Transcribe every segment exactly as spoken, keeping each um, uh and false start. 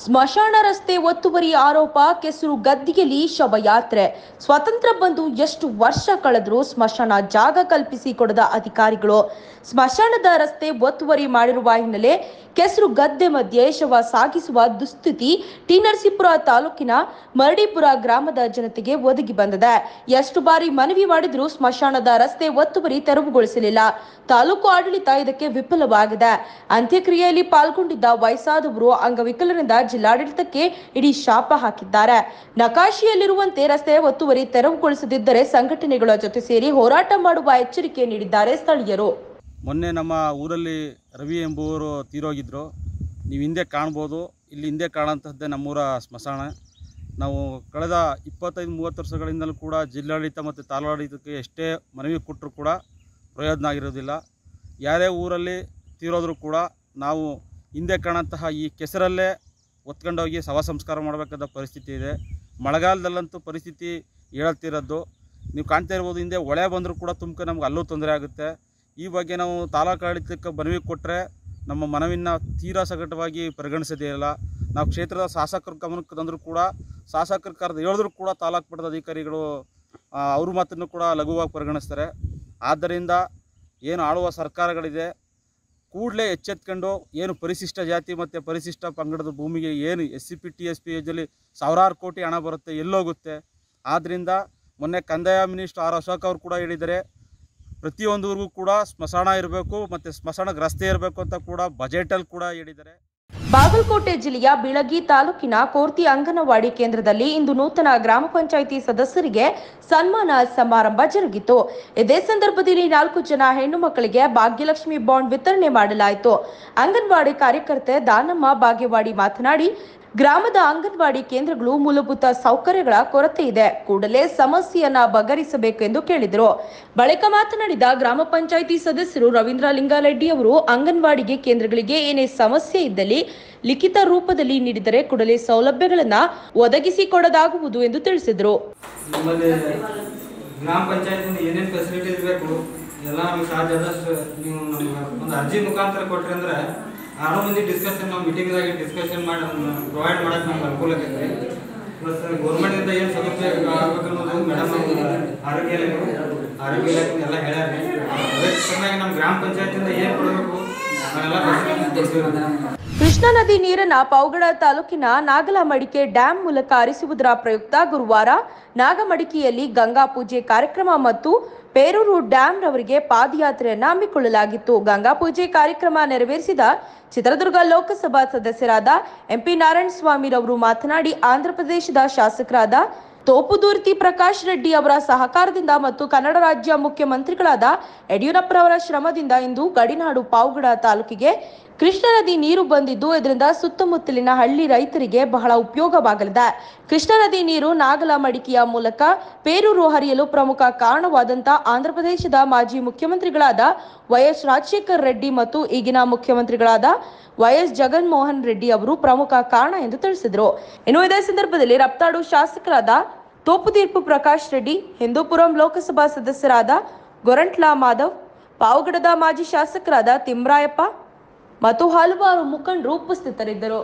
ಸ್ಮಶಾನ ರಸ್ತೆ ಒತ್ತುವರಿ ಆರೋಪ, ಕೆಸರು ಗದ್ದಿಗೆಯಲ್ಲಿ ಶವಯಾತ್ರೆ. ಸ್ವಾತಂತ್ರ್ಯ ಬಂದು ಎಷ್ಟು ವರ್ಷ ಕಳೆದರೂ ಸ್ಮಶಾನ ಜಾಗ ಕಲ್ಪಿಸಿ ಕೊಡದ ಅಧಿಕಾರಿಗಳು. ಸ್ಮಶಾನದ ರಸ್ತೆ ಒತ್ತುವರಿ ಮಾಡಿರುವ ಹಿನ್ನೆಲೆ ಕೆಸರು ಗದ್ದೆ ಮಧ್ಯೆ ಶವ ಸಾಗಿಸುವ ದುಸ್ಥಿತಿ ಟಿ ನರಸೀಪುರ ತಾಲೂಕಿನ ಮರಡಿಪುರ ಗ್ರಾಮದ ಜನತೆಗೆ ಒದಗಿ ಬಂದಿದೆ. ಎಷ್ಟು ಬಾರಿ ಮನವಿ ಮಾಡಿದರೂ ಸ್ಮಶಾನದ ರಸ್ತೆ ಒತ್ತುವರಿ ತೆರವುಗೊಳಿಸಲಿಲ್ಲ. ತಾಲೂಕು ಆಡಳಿತ ಇದಕ್ಕೆ ವಿಫಲವಾಗಿದೆ. ಅಂತ್ಯಕ್ರಿಯೆಯಲ್ಲಿ ಪಾಲ್ಗೊಂಡಿದ್ದ ವಯಸ್ಸಾದವರು ಅಂಗವಿಕಲರಿಂದ ಜಿಲ್ಲಾಡಳಿತಕ್ಕೆ ಇಡೀ ಶಾಪ ಹಾಕಿದ್ದಾರೆ. ನಕಾಶೆಯಲ್ಲಿರುವಂತೆ ರಸ್ತೆ ಒತ್ತುವರಿ ತೆರವುಗೊಳಿಸದಿದ್ದರೆ ಸಂಘಟನೆಗಳ ಜೊತೆ ಸೇರಿ ಹೋರಾಟ ಮಾಡುವ ಎಚ್ಚರಿಕೆ ನೀಡಿದ್ದಾರೆ ಸ್ಥಳೀಯರು. ಮೊನ್ನೆ ನಮ್ಮ ಊರಲ್ಲಿ ರವಿ ಎಂಬುವರು ತೀರೋಗಿದ್ರು. ನೀವು ಹಿಂದೆ ಕಾಣ್ಬೋದು, ಇಲ್ಲಿ ಹಿಂದೆ ಕಾಣುವಂಥದ್ದೇ ನಮ್ಮೂರ ಸ್ಮಶಾನ. ನಾವು ಕಳೆದ ಇಪ್ಪತ್ತೈದು ಮೂವತ್ತು ವರ್ಷಗಳಿಂದಲೂ ಕೂಡ ಜಿಲ್ಲಾಡಳಿತ ಮತ್ತು ತಾಲೂಕಾಡಳಿತಕ್ಕೆ ಎಷ್ಟೇ ಮನವಿ ಕೊಟ್ಟರೂ ಕೂಡ ಪ್ರಯೋಜನ ಆಗಿರೋದಿಲ್ಲ. ಯಾರೇ ಊರಲ್ಲಿ ತೀರೋದ್ರೂ ಕೂಡ ನಾವು ಹಿಂದೆ ಕಾಣುವಂತಹ ಈ ಕೆಸರಲ್ಲೇ ಒತ್ಕೊಂಡೋಗಿ ಶವ ಸಂಸ್ಕಾರ ಮಾಡಬೇಕಾದ ಪರಿಸ್ಥಿತಿ ಇದೆ. ಮಳೆಗಾಲದಲ್ಲಂತೂ ಪರಿಸ್ಥಿತಿ ಹೇಳ್ತಿರೋದು ನೀವು ಕಾಣ್ತಾ ಇರ್ಬೋದು. ಹಿಂದೆ ಹೊಳೆ ಬಂದರೂ ಕೂಡ ತುಮಕ ನಮ್ಗೆ ಅಲ್ಲೂ ತೊಂದರೆ ಆಗುತ್ತೆ. ಈ ಬಗ್ಗೆ ನಾವು ತಾಲೂಕಾಡಳಿತಕ್ಕೆ ಮನವಿ ಕೊಟ್ಟರೆ ನಮ್ಮ ಮನವಿನ ತೀರಾ ಸಗಟವಾಗಿ ಪರಿಗಣಿಸೋದೇ ಇಲ್ಲ. ನಾವು ಕ್ಷೇತ್ರದ ಶಾಸಕರ ಗಮನಕ್ಕೆ ತಂದರೂ ಕೂಡ ಶಾಸಕರ ಕರೆದು ಹೇಳಿದ್ರು ಕೂಡ ತಾಲೂಕು ಮಟ್ಟದ ಅಧಿಕಾರಿಗಳು ಅವ್ರ ಮಾತನ್ನು ಕೂಡ ಲಘುವಾಗಿ ಪರಿಗಣಿಸ್ತಾರೆ. ಆದ್ದರಿಂದ ಏನು ಆಳುವ ಸರ್ಕಾರಗಳಿದೆ ಕೂಡಲೇ ಎಚ್ಚೆತ್ಕೊಂಡು ಏನು ಪರಿಶಿಷ್ಟ ಜಾತಿ ಮತ್ತು ಪರಿಶಿಷ್ಟ ಪಂಗಡದ ಭೂಮಿಗೆ ಏನು S C P T S P ಯೋಜನೆಯಲ್ಲಿ ಸಾವಿರಾರು ಕೋಟಿ ಹಣ ಬರುತ್ತೆ, ಎಲ್ಲೋಗುತ್ತೆ. ಆದ್ದರಿಂದ ಮೊನ್ನೆ ಕಂದಾಯ ಮಿನಿಸ್ಟರ್ ಆರ್ ಅಶೋಕ್ ಅವರು ಕೂಡ ಹೇಳಿದ್ದಾರೆ, ಪ್ರತಿಯೊಂದು ಊರಿಗೂ ಕೂಡ ಸ್ಮಶಾನ ಇರಬೇಕು ಮತ್ತು ಸ್ಮಶಾನಕ್ಕೆ ರಸ್ತೆ ಇರಬೇಕು ಅಂತ ಕೂಡ ಬಜೆಟಲ್ಲಿ ಕೂಡ ಹೇಳಿದ್ದಾರೆ. ಬಾಗಲಕೋಟೆ ಜಿಲ್ಲೆಯ ಬೀಳಗಿ ತಾಲೂಕಿನ ಕೋರ್ತಿ ಅಂಗನವಾಡಿ ಕೇಂದ್ರದಲ್ಲಿ ಇಂದು ನೂತನ ಗ್ರಾಮ ಪಂಚಾಯಿತಿ ಸದಸ್ಯರಿಗೆ ಸನ್ಮಾನ ಸಮಾರಂಭ ಜರುಗಿತು. ಇದೇ ಸಂದರ್ಭದಲ್ಲಿ ನಾಲ್ಕು ಜನ ಹೆಣ್ಣು ಮಕ್ಕಳಿಗೆ ಭಾಗ್ಯಲಕ್ಷ್ಮಿ ಬಾಂಡ್ ವಿತರಣೆ ಮಾಡಲಾಯಿತು. ಅಂಗನವಾಡಿ ಕಾರ್ಯಕರ್ತೆ ದಾನಮ್ಮ ಬಾಗೇವಾಡಿ ಮಾತನಾಡಿ, ಗ್ರಾಮದ ಅಂಗನವಾಡಿ ಕೇಂದ್ರಗಳು ಮೂಲಭೂತ ಸೌಕರ್ಯಗಳ ಕೊರತೆ ಇದೆ, ಕೂಡಲೇ ಸಮಸ್ಯೆಯನ್ನ ಬಗೆಹರಿಸಬೇಕು ಎಂದು ಕೇಳಿದರು. ಬಳಿಕ ಮಾತನಾಡಿದ ಗ್ರಾಮ ಪಂಚಾಯಿತಿ ಸದಸ್ಯರು ರವೀಂದ್ರ ಲಿಂಗಾರೆಡ್ಡಿ ಅವರು, ಅಂಗನವಾಡಿಗೆ ಕೇಂದ್ರಗಳಿಗೆ ಏನೇ ಸಮಸ್ಯೆ ಇದ್ದಲ್ಲಿ ಲಿಖಿತ ರೂಪದಲ್ಲಿ ನೀಡಿದರೆ ಕೂಡಲೇ ಸೌಲಭ್ಯಗಳನ್ನ ಒದಗಿಸಿಕೊಡಲಾಗುವುದು ಎಂದು ತಿಳಿಸಿದರು. ಗ್ರಾಮ ಪಂಚಾಯತ್ ಏನೇನು ಫೆಸಿಲಿಟಿ ಇರಬೇಕು ಎಲ್ಲ ನಮಗೆ ಸಾಧ್ಯ ಆದಷ್ಟು ನೀವು ನಮ್ಗೆ ಒಂದು ಅರ್ಜಿ ಮುಖಾಂತರ ಕೊಟ್ರಿ ಅಂದ್ರೆ ಆರು ಮಂದಿ ಡಿಸ್ಕಷನ್ ನಾವು ಮೀಟಿಂಗ್ದಾಗಿ ಡಿಸ್ಕಷನ್ ಮಾಡಿ ಪ್ರೊವೈಡ್ ಮಾಡೋಕೆ ನಮ್ಗೆ ಅನುಕೂಲ ಆಗೈತೆ. ಪ್ಲಸ್ ಗೌರ್ಮೆಂಟಿಂದ ಏನು ಸೌಲಭ್ಯ ಆಗ್ಬೇಕು ಅನ್ನೋದು ಮೇಡಮ್ ಆರೋಗ್ಯ ಇಲಾಖೆ ಆರೋಗ್ಯ ಇಲಾಖೆ ಎಲ್ಲ ಹೇಳ್ಯಾರ. ಅದೇ ಚೆನ್ನಾಗಿ ನಮ್ಮ ಗ್ರಾಮ ಪಂಚಾಯತಿಂದ ಏನು ಕೊಡಬೇಕು ನಾವೆಲ್ಲ. ಕೃಷ್ಣಾ ನದಿ ನೀರನ್ನ ಪಾವಗಡ ತಾಲೂಕಿನ ನಾಗಲಮಡಿಕೆ ಡ್ಯಾಂ ಮೂಲಕ ಹರಿಸುವುದರ ಪ್ರಯುಕ್ತ ಗುರುವಾರ ನಾಗಮಡಿಕೆಯಲ್ಲಿ ಗಂಗಾ ಪೂಜೆ ಕಾರ್ಯಕ್ರಮ ಮತ್ತು ಪೇರೂರು ಡ್ಯಾಂ ರವರಿಗೆ ಪಾದಯಾತ್ರೆಯನ್ನ ಹಮ್ಮಿಕೊಳ್ಳಲಾಗಿತ್ತು. ಗಂಗಾ ಪೂಜೆ ಕಾರ್ಯಕ್ರಮ ನೆರವೇರಿಸಿದ ಚಿತ್ರದುರ್ಗ ಲೋಕಸಭಾ ಸದಸ್ಯರಾದ ಎಂಪಿ ನಾರಾಯಣ ಸ್ವಾಮಿ ರವರು ಮಾತನಾಡಿ, ಆಂಧ್ರಪ್ರದೇಶದ ಶಾಸಕರಾದ ತೋಪುದುರ್ತಿ ಪ್ರಕಾಶ್ ರೆಡ್ಡಿ ಅವರ ಸಹಕಾರದಿಂದ ಮತ್ತು ಕನ್ನಡ ರಾಜ್ಯ ಮುಖ್ಯಮಂತ್ರಿಗಳಾದ ಯಡಿಯೂರಪ್ಪರವರ ಶ್ರಮದಿಂದ ಇಂದು ಗಡಿನಾಡು ಪಾವಗಡ ತಾಲೂಕಿಗೆ ಕೃಷ್ಣಾ ನದಿ ನೀರು ಬಂದಿದ್ದು ಇದರಿಂದ ಸುತ್ತಮುತ್ತಲಿನ ಹಳ್ಳಿ ರೈತರಿಗೆ ಬಹಳ ಉಪಯೋಗವಾಗಲಿದೆ. ಕೃಷ್ಣಾ ನದಿ ನೀರು ನಾಗಲಮಡಿಕೆಯ ಮೂಲಕ ಪೇರೂರು ಹರಿಯಲು ಪ್ರಮುಖ ಕಾರಣವಾದಂತ ಆಂಧ್ರಪ್ರದೇಶದ ಮಾಜಿ ಮುಖ್ಯಮಂತ್ರಿಗಳಾದ ವೈ ಎಸ್ ರಾಜಶೇಖರ್ ರೆಡ್ಡಿ ಮತ್ತು ಈಗಿನ ಮುಖ್ಯಮಂತ್ರಿಗಳಾದ ವೈ ಎಸ್ ಜಗನ್ಮೋಹನ್ ರೆಡ್ಡಿ ಅವರು ಪ್ರಮುಖ ಕಾರಣ ಎಂದು ತಿಳಿಸಿದರು. ಇನ್ನು ಇದೇ ಸಂದರ್ಭದಲ್ಲಿ ರಪ್ತಾಡು ಶಾಸಕರಾದ ತೋಪುದೀರ್ಪು ಪ್ರಕಾಶ್ ರೆಡ್ಡಿ, ಹಿಂದೂಪುರಂ ಲೋಕಸಭಾ ಸದಸ್ಯರಾದ ಗೊರಂಟ್ಲಾ ಮಾಧವ್, ಪಾವಗಡದ ಮಾಜಿ ಶಾಸಕರಾದ ತಿಮ್ರಾಯಪ್ಪ ಮತ್ತು ಹಲವಾರು ಮುಖಂಡರು ಉಪಸ್ಥಿತರಿದ್ದರು.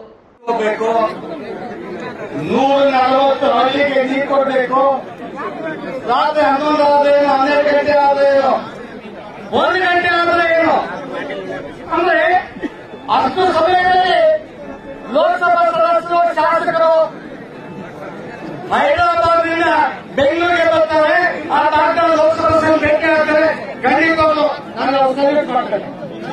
ನೂರ ನಲವತ್ತು ಹಳ್ಳಿಗೆ ನೀರು ಕೊಡಬೇಕು. ರಾತ್ರಿ ಹನ್ನೊಂದು ಆದ್ರೆ ಹನ್ನೆರಡು ಗಂಟೆ ಆದ್ರೆ ಏನು, ಒಂದು ಗಂಟೆ ಆದ್ರೆ ಏನು ಅಂದ್ರೆ ಅಷ್ಟು ಸಮಯದಲ್ಲಿ ಲೋಕಸಭಾ ಸದಸ್ಯರು ಶಾಸಕರು ಹೈದರಾಬಾದ್ನಿಂದ ಬೆಂಗಳೂರಿಗೆ ಬರ್ತಾರೆ. ಆ ತಾಲೂಕಿನ ಲೋಕಸಭಾ ಭೇಟಿ ಆಗ್ತಾರೆ. ಖಂಡಿತವಾಗ್ಲು ನಾನು ಅವ್ರು ಸಲ್ಯೂಟ್ ಮಾಡ್ತೇನೆ.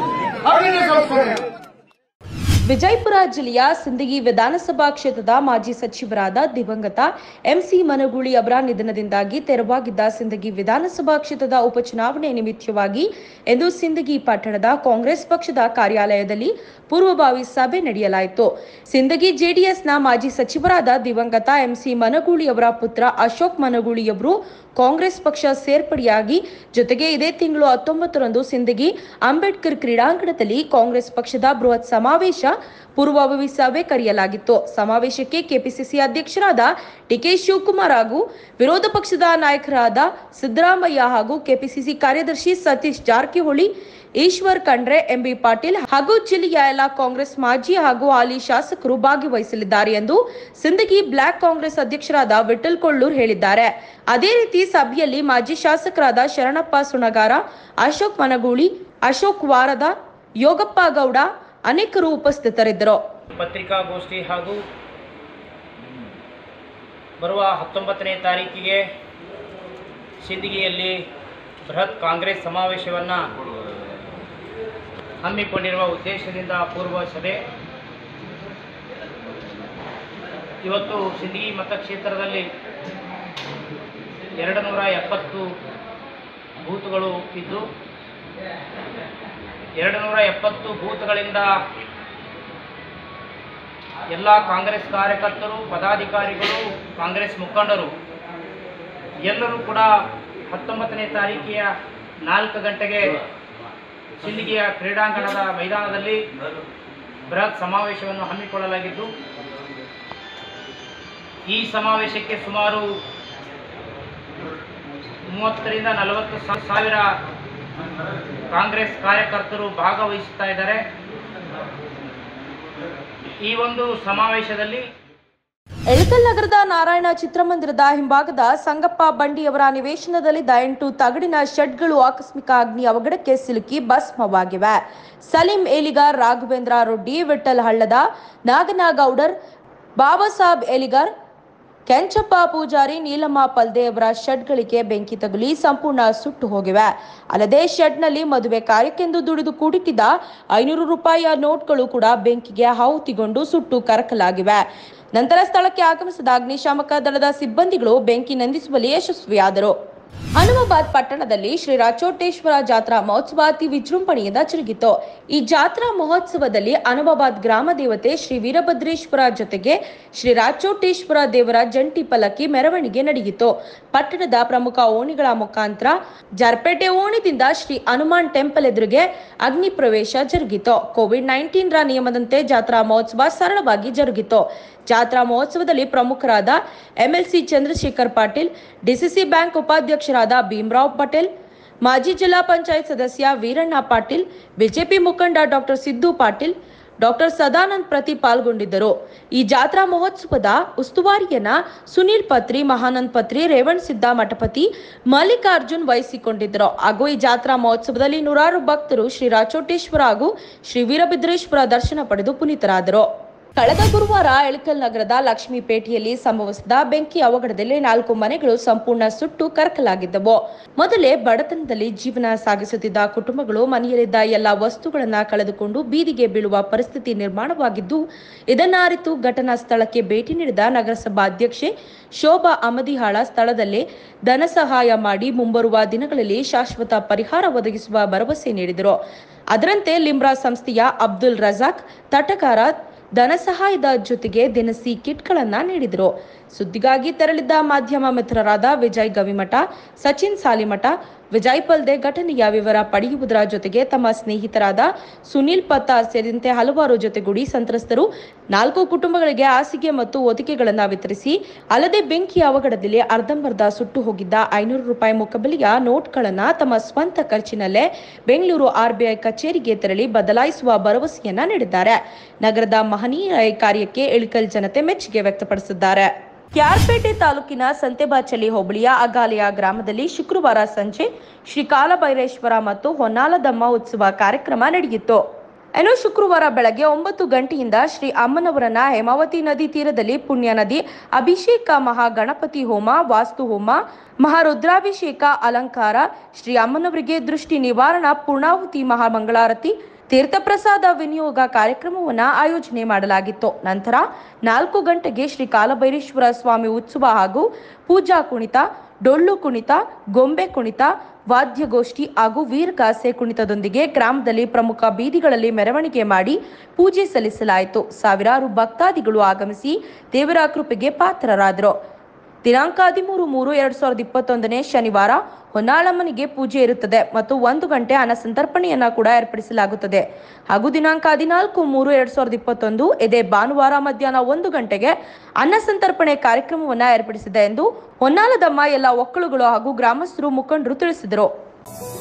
ವಿಜಯಪುರ ಜಿಲ್ಲೆಯ ಸಿಂದಗಿ ವಿಧಾನಸಭಾ ಕ್ಷೇತ್ರದ ಮಾಜಿ ಸಚಿವರಾದ ದಿವಂಗತ ಎಂಸಿ ಮನಗೂಳಿ ಅವರ ನಿಧನದಿಂದಾಗಿ ತೆರವಾಗಿದ್ದ ಸಿಂದಗಿ ವಿಧಾನಸಭಾ ಕ್ಷೇತ್ರದ ಉಪಚುನಾವಣೆ ನಿಮಿತ್ತವಾಗಿ ಇಂದು ಸಿಂದಗಿ ಪಟ್ಟಣದ ಕಾಂಗ್ರೆಸ್ ಪಕ್ಷದ ಕಾರ್ಯಾಲಯದಲ್ಲಿ ಪೂರ್ವಭಾವಿ ಸಭೆ ನಡೆಯಲಾಯಿತು. ಸಿಂದಗಿ ಜೆಡಿಎಸ್ನ ಮಾಜಿ ಸಚಿವರಾದ ದಿವಂಗತ ಎಂಸಿ ಮನಗೂಳಿ ಅವರ ಪುತ್ರ ಅಶೋಕ್ ಮನಗೂಳಿಯವರು ಕಾಂಗ್ರೆಸ್ ಪಕ್ಷ ಸೇರ್ಪಡೆಯಾಗಿ ಜೊತೆಗೆ ಇದೇ ತಿಂಗಳು ಹತ್ತೊಂಬತ್ತರಂದು ಸಿಂದಗಿ ಅಂಬೇಡ್ಕರ್ ಕ್ರೀಡಾಂಗಣದಲ್ಲಿ ಕಾಂಗ್ರೆಸ್ ಪಕ್ಷದ ಬೃಹತ್ ಸಮಾವೇಶ ಪೂರ್ವಭಾವಿ ಸಭೆ ಕರೆಯಲಾಗಿತ್ತು. ಸಮಾವೇಶಕ್ಕೆ ಕೆಪಿಸಿಸಿ ಅಧ್ಯಕ್ಷರಾದ ಡಿಕೆ ಶಿವಕುಮಾರ್ ಹಾಗೂ ವಿರೋಧ ಪಕ್ಷದ ನಾಯಕರಾದ ಸಿದ್ದರಾಮಯ್ಯ ಹಾಗೂ ಕೆಪಿಸಿಸಿ ಕಾರ್ಯದರ್ಶಿ ಸತೀಶ್ ಜಾರಕಿಹೊಳಿ, ಈಶ್ವರ್ ಖಂಡ್ರೆ, ಎಂಬಿ ಪಾಟೀಲ್ ಹಾಗೂ ಜಿಲ್ಲೆಯ ಎಲ್ಲ ಕಾಂಗ್ರೆಸ್ ಮಾಜಿ ಹಾಗೂ ಹಾಲಿ ಶಾಸಕರು ಭಾಗವಹಿಸಲಿದ್ದಾರೆ ಎಂದು ಸಿಂದಗಿ ಬ್ಲಾಕ್ ಕಾಂಗ್ರೆಸ್ ಅಧ್ಯಕ್ಷರಾದ ವಿಠಲ್ ಕೊಳ್ಳೂರ್ ಹೇಳಿದ್ದಾರೆ. ಅದೇ ರೀತಿ ಸಭೆಯಲ್ಲಿ ಮಾಜಿ ಶಾಸಕರಾದ ಶರಣಪ್ಪ ಸುಣಗಾರ, ಅಶೋಕ್ ಮನಗೂಳಿ, ಅಶೋಕ್ ವಾರದ, ಯೋಗಪ್ಪ ಗೌಡ ಅನೇಕರು ಉಪಸ್ಥಿತರಿದ್ದರು. ಪತ್ರಿಕಾಗೋಷ್ಠಿ ಹಾಗೂ ಬರುವ ಹತ್ತೊಂಬತ್ತನೇ ತಾರೀಕಿಗೆ ಸಿಂದಗಿಯಲ್ಲಿ ಬೃಹತ್ ಕಾಂಗ್ರೆಸ್ ಸಮಾವೇಶವನ್ನು ಹಮ್ಮಿಕೊಂಡಿರುವ ಉದ್ದೇಶದಿಂದ ಪೂರ್ವ ಸಭೆ ಇವತ್ತು ಸಿಂದಗಿ ಮತಕ್ಷೇತ್ರದಲ್ಲಿ ಎರಡು ನೂರ ಎಪ್ಪತ್ತು ಬೂತ್ಗಳು ಇದ್ದು ಎರಡು ನೂರ ಎಪ್ಪತ್ತು ಬೂತ್ಗಳಿಂದ ಎಲ್ಲ ಕಾಂಗ್ರೆಸ್ ಕಾರ್ಯಕರ್ತರು, ಪದಾಧಿಕಾರಿಗಳು, ಕಾಂಗ್ರೆಸ್ ಮುಖಂಡರು ಎಲ್ಲರೂ ಕೂಡ ಹತ್ತೊಂಬತ್ತನೇ ತಾರೀಕಿನ ನಾಲ್ಕು ಗಂಟೆಗೆ ಸಿಂದಗಿಯ ಕ್ರೀಡಾಂಗಣದ ಮೈದಾನದಲ್ಲಿ ಬೃಹತ್ ಸಮಾವೇಶವನ್ನು ಹಮ್ಮಿಕೊಳ್ಳಲಾಗಿದ್ದು, ಈ ಸಮಾವೇಶಕ್ಕೆ ಸುಮಾರು ಮೂವತ್ತರಿಂದ ನಲವತ್ತು ಸಾವಿರ ಕಾಂಗ್ರೆಸ್ ಕಾರ್ಯಕರ್ತರು ಭಾಗವಹಿಸುತ್ತಾ ಇದ್ದಾರೆ. ಈ ಒಂದು ಸಮಾವೇಶದಲ್ಲಿ ಎಳಕಲ್ ನಗರದ ನಾರಾಯಣ ಚಿತ್ರಮಂದಿರದ ಹಿಂಭಾಗದ ಸಂಗಪ್ಪ ಬಂಡಿಯವರ ನಿವೇಶನದಲ್ಲಿದ್ದ ಎಂಟು ತಗಡಿನ ಶೆಡ್ಗಳು ಆಕಸ್ಮಿಕ ಅಗ್ನಿ ಅವಘಡಕ್ಕೆ ಸಿಲುಕಿ ಭಸ್ಮವಾಗಿವೆ. ಸಲೀಂ ಏಲಿಗಾರ್, ರಾಘವೇಂದ್ರ ರೊಡ್ಡಿ, ವಿಠಲ್ ಹಳ್ಳದ, ನಾಗನಗೌಡರ್, ಬಾಬಾ ಸಾಬ್ ಏಲಿಗಾರ್, ಕೆಂಚಪ್ಪ ಪೂಜಾರಿ, ನೀಲಮ್ಮ ಪಲ್ದೇಯವರ ಶೆಡ್ಗಳಿಗೆ ಬೆಂಕಿ ತಗುಲಿ ಸಂಪೂರ್ಣ ಸುಟ್ಟು ಹೋಗಿವೆ. ಅಲ್ಲದೆ ಶೆಡ್ನಲ್ಲಿ ಮದುವೆ ಕಾರ್ಯಕ್ಕೆಂದು ದುಡಿದು ಕೂಡಿಟ್ಟಿದ್ದ ಐನೂರು ರೂಪಾಯಿಯ ನೋಟ್ಗಳು ಕೂಡ ಬೆಂಕಿಗೆ ಆಹುತಿಗೊಂಡು ಸುಟ್ಟು ಕರಕಲಾಗಿವೆ. ನಂತರ ಸ್ಥಳಕ್ಕೆ ಆಗಮಿಸಿದ ಅಗ್ನಿಶಾಮಕ ದಳದ ಸಿಬ್ಬಂದಿಗಳು ಬೆಂಕಿ ನಂದಿಸುವಲ್ಲಿ ಯಶಸ್ವಿಯಾದರು. ಹನುಮಾಬಾದ್ ಪಟ್ಟಣದಲ್ಲಿ ಶ್ರೀ ರಾಚೋಟೇಶ್ವರ ಜಾತ್ರಾ ಮಹೋತ್ಸವ ಅತಿ ವಿಜೃಂಭಣೆಯಿಂದ ಜರುಗಿತು. ಈ ಜಾತ್ರಾ ಮಹೋತ್ಸವದಲ್ಲಿ ಹನುಮಾಬಾದ್ ಗ್ರಾಮ ದೇವತೆ ಶ್ರೀ ವೀರಭದ್ರೇಶ್ವರ ಜೊತೆಗೆ ಶ್ರೀ ರಾಚೋಟೇಶ್ವರ ದೇವರ ಜಂಟಿ ಪಲ್ಲಕ್ಕಿ ಮೆರವಣಿಗೆ ನಡೆಯಿತು. ಪಟ್ಟಣದ ಪ್ರಮುಖ ಓಣಿಗಳ ಮುಖಾಂತರ ಜಾರ್ಪೇಟೆ ಓಣಿದಿಂದ ಶ್ರೀ ಹನುಮಾನ್ ಟೆಂಪಲ್ ಎದುರಿಗೆ ಅಗ್ನಿ ಪ್ರವೇಶ ಜರುಗಿತು. ಕೋವಿಡ್ ನೈನ್ಟೀನ್ ರ ನಿಯಮದಂತೆ ಜಾತ್ರಾ ಮಹೋತ್ಸವ ಸರಳವಾಗಿ ಜರುಗಿತು. ಜಾತ್ರಾ ಮಹೋತ್ಸವದಲ್ಲಿ ಪ್ರಮುಖರಾದ MLC Chandrashekhar Patil, DCC bank ಉಪಾಧ್ಯಕ್ಷರಾದ ಭೀಮರಾವ್ ಪಟೇಲ್, ಮಾಜಿ ಜಿಲ್ಲಾ ಪಂಚಾಯತ್ ಸದಸ್ಯ ವೀರಣ್ಣ ಪಾಟೀಲ್, ಬಿಜೆಪಿ ಮುಖಂಡ ಡಾಕ್ಟರ್ ಸಿದ್ದು ಪಾಟೀಲ್, ಡಾಕ್ಟರ್ ಸದಾನಂದ್ ಪ್ರತಿ ಪಾಲ್ಗೊಂಡಿದ್ದರು. ಈ ಜಾತ್ರಾ ಮಹೋತ್ಸವದ ಉಸ್ತುವಾರಿಯನ್ನ ಸುನೀಲ್ ಪತ್ರಿ, ಮಹಾನಂದ್ ಪತ್ರಿ, ರೇವಣ್ ಸಿದ್ದ ಮಠಪತಿ, ಮಲ್ಲಿಕಾರ್ಜುನ್ ವಹಿಸಿಕೊಂಡಿದ್ದರು. ಹಾಗೂ ಈ ಜಾತ್ರಾ ಮಹೋತ್ಸವದಲ್ಲಿ ನೂರಾರು ಭಕ್ತರು ಶ್ರೀ ರಾಚೋಟೇಶ್ವರ ಹಾಗೂ ಶ್ರೀ ವೀರಭದ್ರೇಶ್ವರ ದರ್ಶನ ಪಡೆದು ಪುನೀತರಾದರು. ಕಳೆದ ಗುರುವಾರ ಎಳಕಲ್ ನಗರದ ಲಕ್ಷ್ಮೀಪೇಟೆಯಲ್ಲಿ ಸಂಭವಿಸಿದ ಬೆಂಕಿ ಅವಘಡದಲ್ಲಿ ನಾಲ್ಕು ಮನೆಗಳು ಸಂಪೂರ್ಣ ಸುಟ್ಟು ಕರಕಲಾಗಿದ್ದವು. ಮೊದಲೇ ಬಡತನದಲ್ಲಿ ಜೀವನ ಸಾಗಿಸುತ್ತಿದ್ದ ಕುಟುಂಬಗಳು ಮನೆಯಲ್ಲಿದ್ದ ಎಲ್ಲ ವಸ್ತುಗಳನ್ನ ಕಳೆದುಕೊಂಡು ಬೀದಿಗೆ ಬೀಳುವ ಪರಿಸ್ಥಿತಿ ನಿರ್ಮಾಣವಾಗಿದ್ದು, ಇದನ್ನ ಅರಿತು ಘಟನಾ ಸ್ಥಳಕ್ಕೆ ಭೇಟಿ ನೀಡಿದ ನಗರಸಭಾ ಅಧ್ಯಕ್ಷೆ ಶೋಭಾ ಅಮದಿಹಾಳ ಸ್ಥಳದಲ್ಲೇ ಧನ ಸಹಾಯ ಮಾಡಿ ಮುಂಬರುವ ದಿನಗಳಲ್ಲಿ ಶಾಶ್ವತ ಪರಿಹಾರ ಒದಗಿಸುವ ಭರವಸೆ ನೀಡಿದರು. ಅದರಂತೆ ಲಿಮ್ರಾ ಸಂಸ್ಥೆಯ ಅಬ್ದುಲ್ ರಜಾಕ್ ತಟಗಾರ ಧನ ಸಹಾಯದ ಜೊತೆಗೆ ದಿನಸಿ ಕಿಟ್ಗಳನ್ನ ನೀಡಿದರು. ಸುದ್ದಿಗಾಗಿ ತೆರಳಿದ್ದ ಮಾಧ್ಯಮ ಮಿತ್ರರಾದ ವಿಜಯ್ ಗವಿಮಠ, ಸಚಿನ್ ಸಾಲಿಮಠ, ವಿಜಯ್ ಪಲ್ದೆ ಘಟನೆಯ ವಿವರ ಪಡೆಯುವುದರ ಜೊತೆಗೆ ತಮ್ಮ ಸ್ನೇಹಿತರಾದ ಸುನೀಲ್ ಪತ್ತಾರ್ ಸೇರಿದಂತೆ ಹಲವಾರು ಜೊತೆಗೂಡಿ ಸಂತ್ರಸ್ತರು ನಾಲ್ಕು ಕುಟುಂಬಗಳಿಗೆ ಹಾಸಿಗೆ ಮತ್ತು ಹೊದಿಕೆಗಳನ್ನು ವಿತರಿಸಿ, ಅಲ್ಲದೆ ಬೆಂಕಿ ಅವಘಡದಲ್ಲಿ ಅರ್ಧಂಬರ್ಧ ಸುಟ್ಟು ಹೋಗಿದ್ದ ಐನೂರು ರೂಪಾಯಿ ಮುಖಬೆಲೆಯ ನೋಟ್ಗಳನ್ನು ತಮ್ಮ ಸ್ವಂತ ಖರ್ಚಿನಲ್ಲೇ ಬೆಂಗಳೂರು ಆರ್ಬಿಐ ಕಚೇರಿಗೆ ತೆರಳಿ ಬದಲಾಯಿಸುವ ಭರವಸೆಯನ್ನ ನೀಡಿದ್ದಾರೆ. ನಗರದ ಮಹನೀಯ ಕಾರ್ಯಕ್ಕೆ ಎಳಕಲ್ ಜನತೆ ಮೆಚ್ಚುಗೆ ವ್ಯಕ್ತಪಡಿಸಿದ್ದಾರೆ. ಕ್ಯಾರ್ಪೇಟೆ ತಾಲೂಕಿನ ಸಂತೆಬಾಚಲಿ ಹೋಬಳಿಯ ಅಗಾಲಿಯ ಗ್ರಾಮದಲ್ಲಿ ಶುಕ್ರವಾರ ಸಂಜೆ ಶ್ರೀ ಕಾಲಭೈರೇಶ್ವರ ಮತ್ತು ಹೊನ್ನಾಲದಮ್ಮ ಉತ್ಸವ ಕಾರ್ಯಕ್ರಮ ನಡೆಯಿತು. ಇನ್ನು ಶುಕ್ರವಾರ ಬೆಳಗ್ಗೆ ಒಂಬತ್ತು ಗಂಟೆಯಿಂದ ಶ್ರೀ ಅಮ್ಮನವರನ ಹೇಮಾವತಿ ನದಿ ತೀರದಲ್ಲಿ ಪುಣ್ಯ ನದಿ ಅಭಿಷೇಕ, ಮಹಾಗಣಪತಿ ಹೋಮ, ವಾಸ್ತು ಹೋಮ, ಮಹಾರುದ್ರಾಭಿಷೇಕ, ಅಲಂಕಾರ, ಶ್ರೀ ಅಮ್ಮನವರಿಗೆ ದೃಷ್ಟಿ ನಿವಾರಣಾ, ಪೂರ್ಣಾಹುತಿ, ಮಹಾಮಂಗಳಾರತಿ, ತೀರ್ಥಪ್ರಸಾದ ವಿನಿಯೋಗ ಕಾರ್ಯಕ್ರಮವನ್ನು ಆಯೋಜನೆ ಮಾಡಲಾಗಿತ್ತು. ನಂತರ ನಾಲ್ಕು ಗಂಟೆಗೆ ಶ್ರೀ ಕಾಲಭೈರೇಶ್ವರ ಸ್ವಾಮಿ ಉತ್ಸವ ಹಾಗೂ ಪೂಜಾ ಕುಣಿತ, ಡೊಳ್ಳು ಕುಣಿತ, ಗೊಂಬೆ ಕುಣಿತ, ವಾದ್ಯಗೋಷ್ಠಿ ಹಾಗೂ ವೀರಗಾಸೆ ಕುಣಿತದೊಂದಿಗೆ ಗ್ರಾಮದಲ್ಲಿ ಪ್ರಮುಖ ಬೀದಿಗಳಲ್ಲಿ ಮೆರವಣಿಗೆ ಮಾಡಿ ಪೂಜೆ ಸಲ್ಲಿಸಲಾಯಿತು. ಸಾವಿರಾರು ಭಕ್ತಾದಿಗಳು ಆಗಮಿಸಿ ದೇವರ ಕೃಪೆಗೆ ಪಾತ್ರರಾದರು. ದಿನಾಂಕ ಹದಿಮೂರು ಮೂರು ಎರಡ್ ಸಾವಿರದ ಇಪ್ಪತ್ತೊಂದನೇ ಶನಿವಾರ ಹೊನ್ನಾಳಮ್ಮನಿಗೆ ಪೂಜೆ ಇರುತ್ತದೆ ಮತ್ತು ಒಂದು ಗಂಟೆ ಅನ್ನ ಸಂತರ್ಪಣೆಯನ್ನ ಕೂಡ ಏರ್ಪಡಿಸಲಾಗುತ್ತದೆ. ಹಾಗೂ ದಿನಾಂಕ ಹದಿನಾಲ್ಕು ಮೂರು ಎರಡ್ ಸಾವಿರದ ಇಪ್ಪತ್ತೊಂದು ಇದೇ ಭಾನುವಾರ ಮಧ್ಯಾಹ್ನ ಒಂದು ಗಂಟೆಗೆ ಅನ್ನ ಸಂತರ್ಪಣೆ ಕಾರ್ಯಕ್ರಮವನ್ನ ಏರ್ಪಡಿಸಿದೆ ಎಂದು ಹೊನ್ನಾಳದಮ್ಮ ಎಲ್ಲ ಒಕ್ಕಲುಗಳು ಹಾಗೂ ಗ್ರಾಮಸ್ಥರು ಮುಖಂಡರು ತಿಳಿಸಿದರು.